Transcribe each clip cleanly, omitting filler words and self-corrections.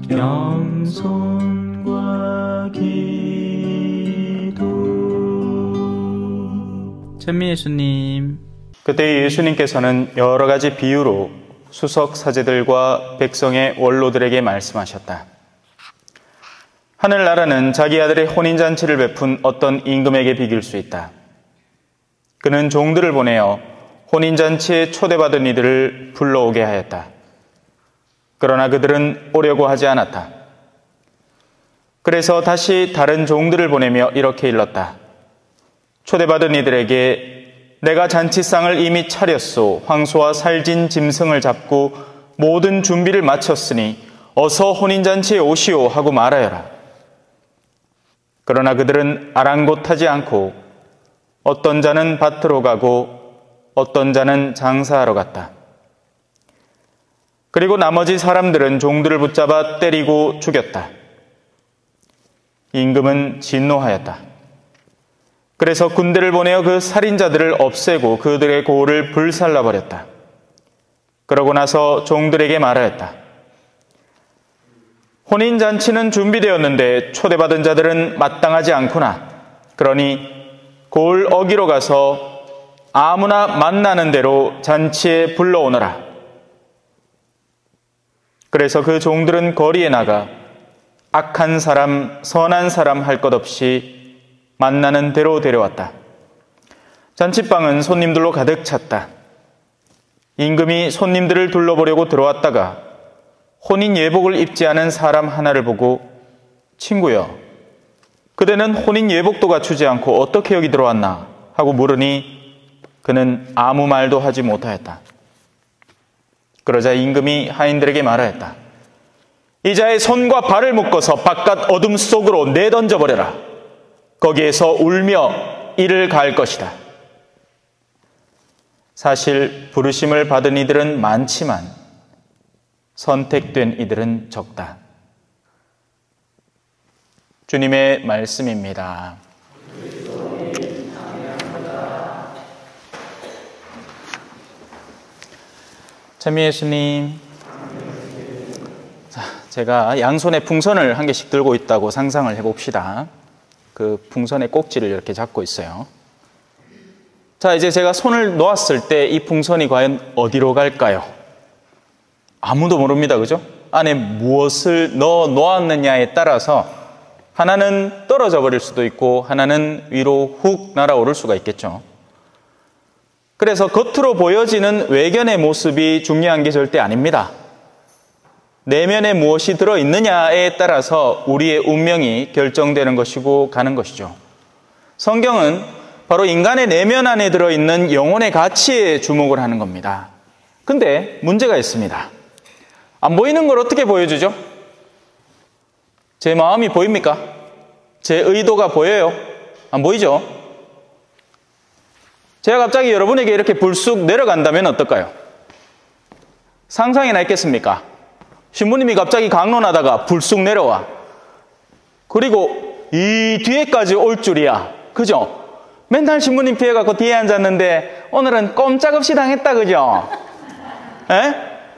겸손과 기도. 찬미 예수님. 그때 예수님께서는 여러 가지 비유로 수석 사제들과 백성의 원로들에게 말씀하셨다. 하늘나라는 자기 아들의 혼인잔치를 베푼 어떤 임금에게 비길 수 있다. 그는 종들을 보내어 혼인잔치에 초대받은 이들을 불러오게 하였다. 그러나 그들은 오려고 하지 않았다. 그래서 다시 다른 종들을 보내며 이렇게 일렀다. 초대받은 이들에게 내가 잔치상을 이미 차렸소. 황소와 살진 짐승을 잡고 모든 준비를 마쳤으니 어서 혼인잔치에 오시오 하고 말하여라. 그러나 그들은 아랑곳하지 않고 어떤 자는 밭으로 가고 어떤 자는 장사하러 갔다. 그리고 나머지 사람들은 종들을 붙잡아 때리고 죽였다. 임금은 진노하였다. 그래서 군대를 보내어 그 살인자들을 없애고 그들의 고를 불살라버렸다. 그러고 나서 종들에게 말하였다. 혼인잔치는 준비되었는데 초대받은 자들은 마땅하지 않구나. 그러니 고을 어기로 가서 아무나 만나는 대로 잔치에 불러오너라. 그래서 그 종들은 거리에 나가 악한 사람, 선한 사람 할 것 없이 만나는 대로 데려왔다. 잔치방은 손님들로 가득 찼다. 임금이 손님들을 둘러보려고 들어왔다가 혼인 예복을 입지 않은 사람 하나를 보고 친구여, 그대는 혼인 예복도 갖추지 않고 어떻게 여기 들어왔나? 하고 물으니 그는 아무 말도 하지 못하였다. 그러자 임금이 하인들에게 말하였다. 이 자의 손과 발을 묶어서 바깥 어둠 속으로 내던져버려라. 거기에서 울며 이를 가할 것이다. 사실 부르심을 받은 이들은 많지만 선택된 이들은 적다. 주님의 말씀입니다. 찬미 예수님. 자, 제가 양손에 풍선을 한 개씩 들고 있다고 상상을 해봅시다. 그 풍선의 꼭지를 이렇게 잡고 있어요. 자, 이제 제가 손을 놓았을 때 이 풍선이 과연 어디로 갈까요? 아무도 모릅니다. 그죠? 안에 무엇을 넣어 놓았느냐에 따라서 하나는 떨어져 버릴 수도 있고 하나는 위로 훅 날아오를 수가 있겠죠. 그래서 겉으로 보여지는 외견의 모습이 중요한 게 절대 아닙니다. 내면에 무엇이 들어있느냐에 따라서 우리의 운명이 결정되는 것이고 가는 것이죠. 성경은 바로 인간의 내면 안에 들어있는 영혼의 가치에 주목을 하는 겁니다. 근데 문제가 있습니다. 안 보이는 걸 어떻게 보여주죠? 제 마음이 보입니까? 제 의도가 보여요? 안 보이죠? 제가 갑자기 여러분에게 이렇게 불쑥 내려간다면 어떨까요? 상상이나 있겠습니까? 신부님이 갑자기 강론하다가 불쑥 내려와. 그리고 이 뒤에까지 올 줄이야. 그죠? 맨날 신부님 피해 갖고 뒤에 앉았는데 오늘은 꼼짝없이 당했다. 그죠? 에?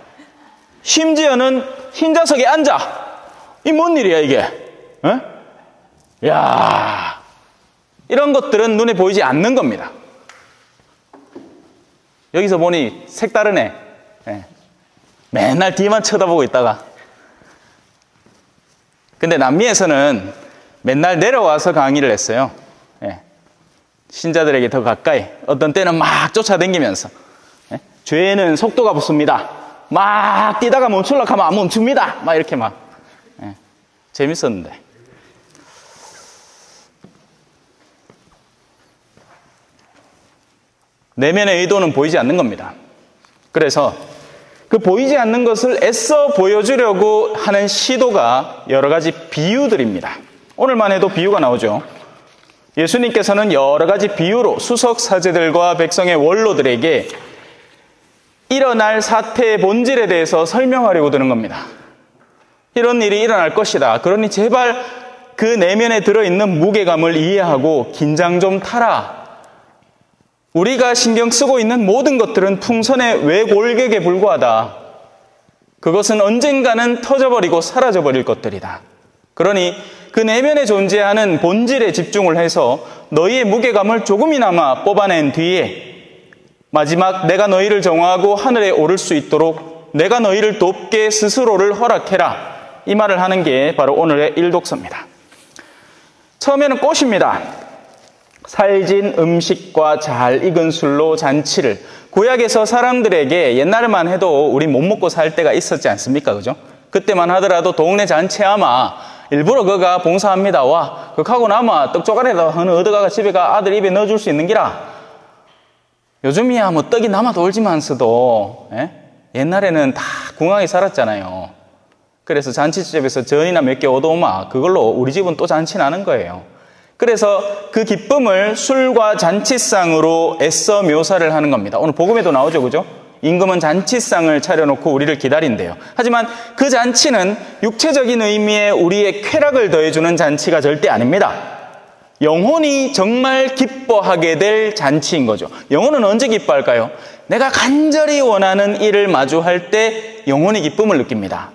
심지어는 흰좌석에 앉아. 이 뭔 일이야 이게? 에? 야, 이런 것들은 눈에 보이지 않는 겁니다. 여기서 보니 색다르네. 에. 맨날 뒤만 쳐다보고 있다가. 근데 남미에서는 맨날 내려와서 강의를 했어요. 예. 신자들에게 더 가까이. 어떤 때는 막 쫓아다니면서. 예. 죄는 속도가 붙습니다. 막 뛰다가 멈추려고 하면 안 멈춥니다. 막 이렇게 막. 예. 재밌었는데. 내면의 의도는 보이지 않는 겁니다. 그래서 그 보이지 않는 것을 애써 보여주려고 하는 시도가 여러 가지 비유들입니다. 오늘만 해도 비유가 나오죠. 예수님께서는 여러 가지 비유로 수석 사제들과 백성의 원로들에게 일어날 사태의 본질에 대해서 설명하려고 드는 겁니다. 이런 일이 일어날 것이다. 그러니 제발 그 내면에 들어있는 무게감을 이해하고 긴장 좀 타라. 우리가 신경 쓰고 있는 모든 것들은 풍선의 외골격에 불과하다. 그것은 언젠가는 터져버리고 사라져버릴 것들이다. 그러니 그 내면에 존재하는 본질에 집중을 해서 너희의 무게감을 조금이나마 뽑아낸 뒤에 마지막 내가 너희를 정화하고 하늘에 오를 수 있도록 내가 너희를 돕게 스스로를 허락해라. 이 말을 하는 게 바로 오늘의 일독서입니다. 처음에는 꽃입니다. 살진 음식과 잘 익은 술로 잔치를. 구약에서 사람들에게 옛날만 해도 우리 못 먹고 살 때가 있었지 않습니까? 그죠? 그때만 하더라도 동네 잔치하마 일부러 그가 봉사합니다. 와, 그하고 나마 떡 쪼가리에다 어느 얻어가가 집에 가 아들 입에 넣어줄 수 있는 기라. 요즘이야 뭐 떡이 남아도 올지만서도 옛날에는 다 궁하게 살았잖아요. 그래서 잔치집에서 전이나 몇 개 얻어오마 그걸로 우리 집은 또 잔치 나는 거예요. 그래서 그 기쁨을 술과 잔치상으로 애써 묘사를 하는 겁니다. 오늘 복음에도 나오죠, 그죠? 임금은 잔치상을 차려놓고 우리를 기다린대요. 하지만 그 잔치는 육체적인 의미의 우리의 쾌락을 더해주는 잔치가 절대 아닙니다. 영혼이 정말 기뻐하게 될 잔치인 거죠. 영혼은 언제 기뻐할까요? 내가 간절히 원하는 일을 마주할 때 영혼이 기쁨을 느낍니다.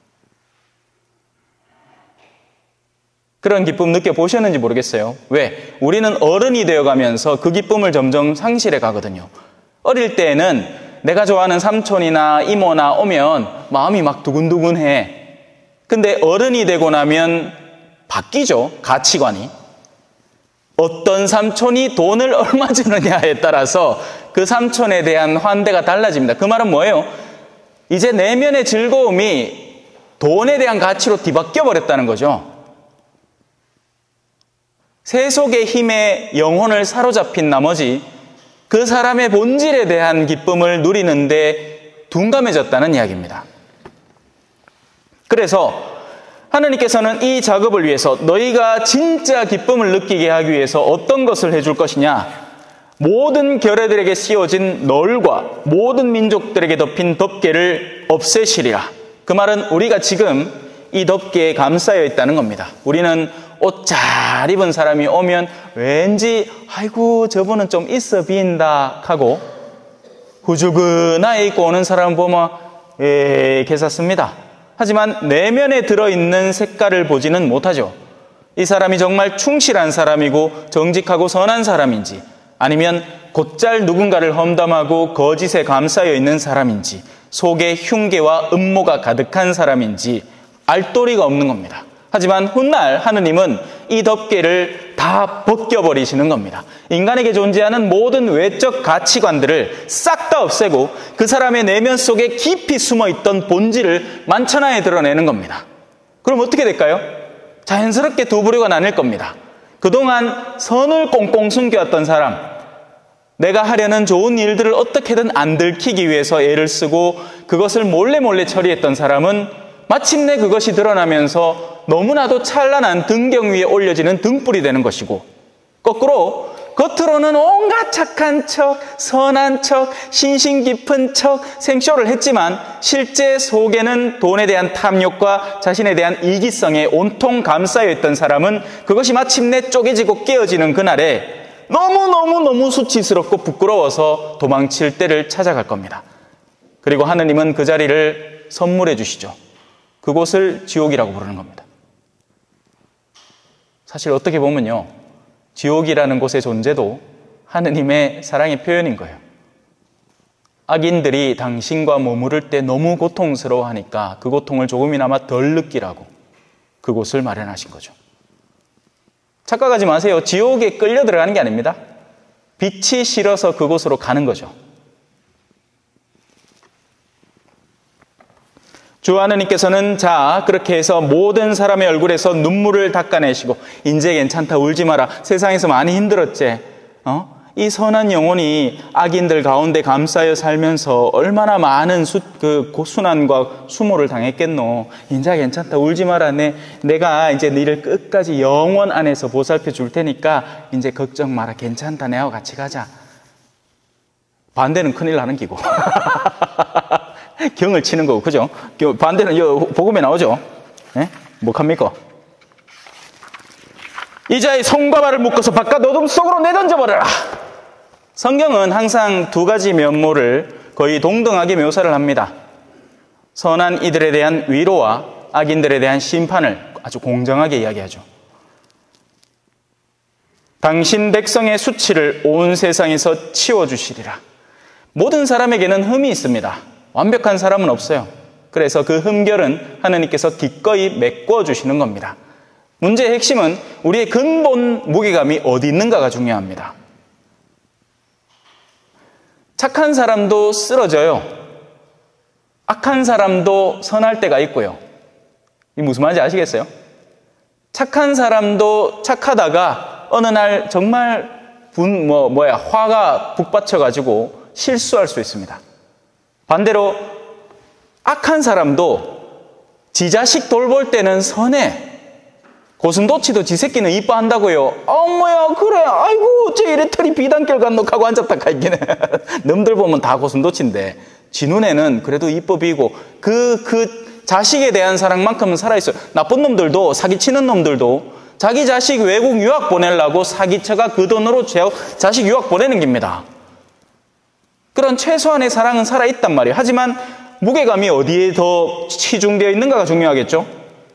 그런 기쁨 느껴보셨는지 모르겠어요. 왜? 우리는 어른이 되어가면서 그 기쁨을 점점 상실해 가거든요. 어릴 때에는 내가 좋아하는 삼촌이나 이모나 오면 마음이 막 두근두근해. 근데 어른이 되고 나면 바뀌죠, 가치관이. 어떤 삼촌이 돈을 얼마 주느냐에 따라서 그 삼촌에 대한 환대가 달라집니다. 그 말은 뭐예요? 이제 내면의 즐거움이 돈에 대한 가치로 뒤바뀌어 버렸다는 거죠. 세속의 힘에 영혼을 사로잡힌 나머지 그 사람의 본질에 대한 기쁨을 누리는데 둔감해졌다는 이야기입니다. 그래서 하느님께서는 이 작업을 위해서 너희가 진짜 기쁨을 느끼게 하기 위해서 어떤 것을 해줄 것이냐? 모든 결례들에게 씌워진 널과 모든 민족들에게 덮인 덮개를 없애시리라. 그 말은 우리가 지금 이 덮개에 감싸여 있다는 겁니다. 우리는 옷 잘 입은 사람이 오면 왠지 아이고 저분은 좀 있어 보인다 하고 후줄근하게 입고 오는 사람을 보면 괜찮습니다. 하지만 내면에 들어있는 색깔을 보지는 못하죠. 이 사람이 정말 충실한 사람이고 정직하고 선한 사람인지 아니면 곧잘 누군가를 험담하고 거짓에 감싸여 있는 사람인지 속에 흉계와 음모가 가득한 사람인지 알 도리가 없는 겁니다. 하지만 훗날 하느님은 이 덮개를 다 벗겨버리시는 겁니다. 인간에게 존재하는 모든 외적 가치관들을 싹 다 없애고 그 사람의 내면 속에 깊이 숨어있던 본질을 만천하에 드러내는 겁니다. 그럼 어떻게 될까요? 자연스럽게 두 부류가 나뉠 겁니다. 그동안 선을 꽁꽁 숨겨왔던 사람, 내가 하려는 좋은 일들을 어떻게든 안 들키기 위해서 애를 쓰고 그것을 몰래 처리했던 사람은 마침내 그것이 드러나면서 너무나도 찬란한 등경 위에 올려지는 등불이 되는 것이고, 거꾸로 겉으로는 온갖 착한 척, 선한 척, 신심 깊은 척 생쇼를 했지만 실제 속에는 돈에 대한 탐욕과 자신에 대한 이기성에 온통 감싸여 있던 사람은 그것이 마침내 쪼개지고 깨어지는 그날에 너무 수치스럽고 부끄러워서 도망칠 때를 찾아갈 겁니다. 그리고 하느님은 그 자리를 선물해 주시죠. 그곳을 지옥이라고 부르는 겁니다. 사실 어떻게 보면요, 지옥이라는 곳의 존재도 하느님의 사랑의 표현인 거예요. 악인들이 당신과 머무를 때 너무 고통스러워하니까 그 고통을 조금이나마 덜 느끼라고 그곳을 마련하신 거죠. 착각하지 마세요. 지옥에 끌려 들어가는 게 아닙니다. 빛이 싫어서 그곳으로 가는 거죠. 주 하느님께서는 자 그렇게 해서 모든 사람의 얼굴에서 눈물을 닦아내시고 인제 괜찮다 울지 마라 세상에서 많이 힘들었지 이 선한 영혼이 악인들 가운데 감싸여 살면서 얼마나 많은 고순환과 수모를 당했겠노. 인자 괜찮다 울지 마라 내가 이제 너를 끝까지 영원 안에서 보살펴 줄 테니까 이제 걱정 마라 괜찮다 내하고 같이 가자. 반대는 큰일 나는 기고 경을 치는 거고, 그죠? 반대는 복음에 나오죠? 예? 뭐합니까? 이자의 손과 발을 묶어서 바깥 어둠 속으로 내던져버려라. 성경은 항상 두 가지 면모를 거의 동등하게 묘사를 합니다. 선한 이들에 대한 위로와 악인들에 대한 심판을 아주 공정하게 이야기하죠. 당신 백성의 수치를 온 세상에서 치워주시리라. 모든 사람에게는 흠이 있습니다. 완벽한 사람은 없어요. 그래서 그 흠결은 하나님께서 기꺼이 메꿔주시는 겁니다. 문제의 핵심은 우리의 근본 무게감이 어디 있는가가 중요합니다. 착한 사람도 쓰러져요. 악한 사람도 선할 때가 있고요. 이 무슨 말인지 아시겠어요? 착한 사람도 착하다가 어느 날 정말 화가 북받쳐가지고 실수할 수 있습니다. 반대로 악한 사람도 지 자식 돌볼 때는 선해. 고슴도치도 지 새끼는 이뻐한다고요. 뭐야 그래. 아이고 쟤 이래 털이 비단결 간노 하고 앉았다 가있긴 해. 놈들 보면 다 고슴도치인데 지 눈에는 그래도 이뻐 보이고 그 자식에 대한 사랑만큼은 살아있어요. 나쁜 놈들도, 사기치는 놈들도 자기 자식 외국 유학 보내려고 사기쳐가 그 돈으로 자식 유학 보내는 겁니다. 그런 최소한의 사랑은 살아있단 말이에요. 하지만 무게감이 어디에 더 치중되어 있는가가 중요하겠죠.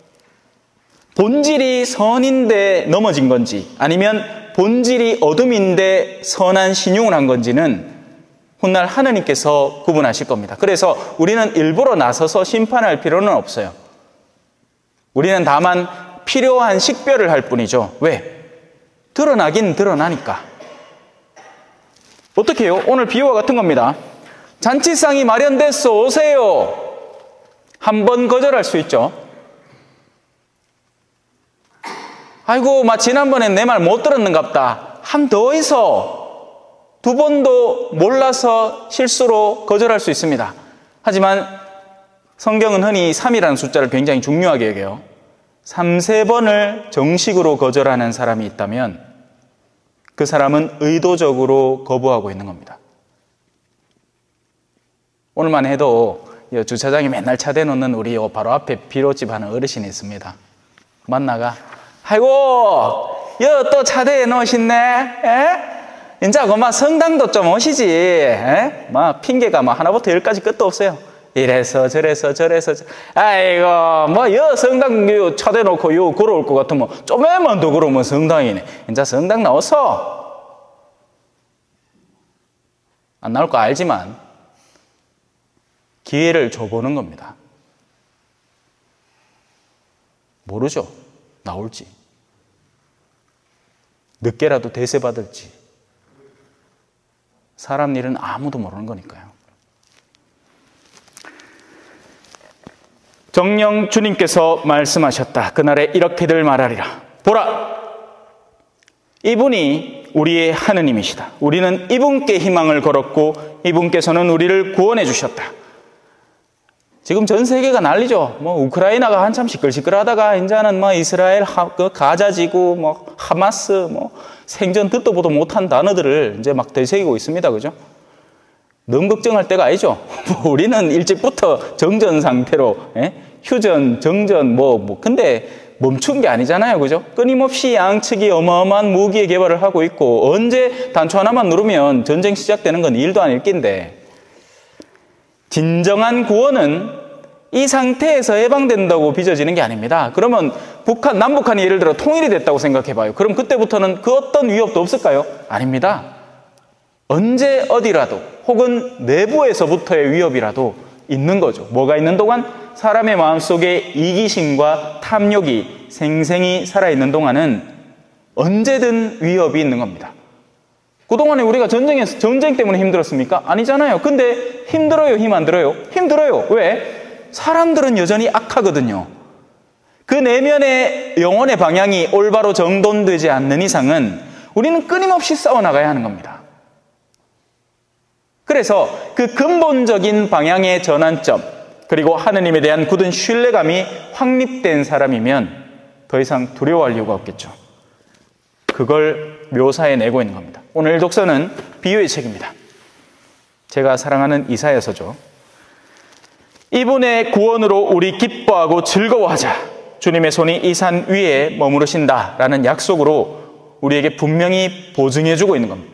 본질이 선인데 넘어진 건지 아니면 본질이 어둠인데 선한 신용을 한 건지는 훗날 하느님께서 구분하실 겁니다. 그래서 우리는 일부러 나서서 심판할 필요는 없어요. 우리는 다만 필요한 식별을 할 뿐이죠. 왜? 드러나긴 드러나니까. 어떻게 해요? 오늘 비유와 같은 겁니다. 잔치상이 마련됐어 오세요. 한 번 거절할 수 있죠. 아이고 지난번엔 내 말 못 들었는갑다. 한 더 있어. 두 번도 몰라서 실수로 거절할 수 있습니다. 하지만 성경은 흔히 3이라는 숫자를 굉장히 중요하게 여겨요. 3, 4번을 정식으로 거절하는 사람이 있다면 그 사람은 의도적으로 거부하고 있는 겁니다. 오늘만 해도 주차장에 맨날 차 대놓는 우리 바로 앞에 비료집 하는 어르신이 있습니다. 만나가 아이고 또 차 대놓으셨네. 이제 그만 성당도 좀 오시지. 핑계가 하나부터 열까지 끝도 없어요. 이래서 저래서 아이고 성당 차 대놓고 걸어올 것 같으면 좀만 더 걸으면 성당이네. 이제 성당 나왔어. 안 나올 거 알지만 기회를 줘보는 겁니다. 모르죠. 나올지. 늦게라도 대세받을지. 사람 일은 아무도 모르는 거니까요. 정녕 주님께서 말씀하셨다. 그날에 이렇게들 말하리라. 보라! 이분이 우리의 하느님이시다. 우리는 이분께 희망을 걸었고 이분께서는 우리를 구원해 주셨다. 지금 전 세계가 난리죠. 우크라이나가 한참 시끌시끌하다가 이제는 이스라엘 가자지구 하마스 생전 듣도 보도 못한 단어들을 이제 되새기고 있습니다. 그죠? 너무 걱정할 때가 아니죠. 우리는 일찍부터 정전 상태로 휴전, 정전 근데 멈춘 게 아니잖아요. 그죠? 끊임없이 양측이 어마어마한 무기의 개발을 하고 있고 언제 단추 하나만 누르면 전쟁 시작되는 건 일도 아닐 낀데 진정한 구원은 이 상태에서 해방된다고 빚어지는 게 아닙니다. 그러면 남북한이 예를 들어 통일이 됐다고 생각해봐요. 그럼 그때부터는 그 어떤 위협도 없을까요? 아닙니다. 언제 어디라도 혹은 내부에서부터의 위협이라도 있는 거죠. 뭐가 있는 동안? 사람의 마음속에 이기심과 탐욕이 생생히 살아있는 동안은 언제든 위협이 있는 겁니다. 그동안에 우리가 전쟁 때문에 힘들었습니까? 아니잖아요. 근데 힘들어요? 힘 안 들어요? 힘들어요. 왜? 사람들은 여전히 악하거든요. 그 내면의 영혼의 방향이 올바로 정돈되지 않는 이상은 우리는 끊임없이 싸워나가야 하는 겁니다. 그래서 그 근본적인 방향의 전환점, 그리고 하느님에 대한 굳은 신뢰감이 확립된 사람이면 더 이상 두려워할 이유가 없겠죠. 그걸 묘사해내고 있는 겁니다. 오늘 독서는 비유의 책입니다. 제가 사랑하는 이사야서죠. 이분의 구원으로 우리 기뻐하고 즐거워하자. 주님의 손이 이 산 위에 머무르신다라는 약속으로 우리에게 분명히 보증해주고 있는 겁니다.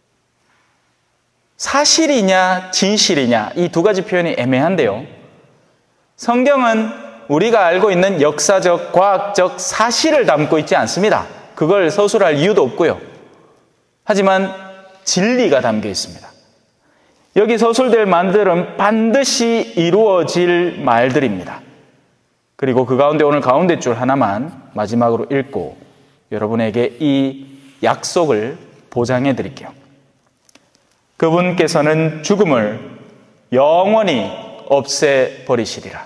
사실이냐 진실이냐 이 두 가지 표현이 애매한데요. 성경은 우리가 알고 있는 역사적, 과학적 사실을 담고 있지 않습니다. 그걸 서술할 이유도 없고요. 하지만 진리가 담겨 있습니다. 여기 서술될 말들은 반드시 이루어질 말들입니다. 그리고 그 가운데 오늘 가운데 줄 하나만 마지막으로 읽고 여러분에게 이 약속을 보장해 드릴게요. 그분께서는 죽음을 영원히 없애버리시리라.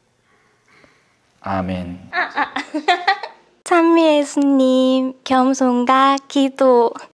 아멘. 찬미 예수님, 겸손과 기도.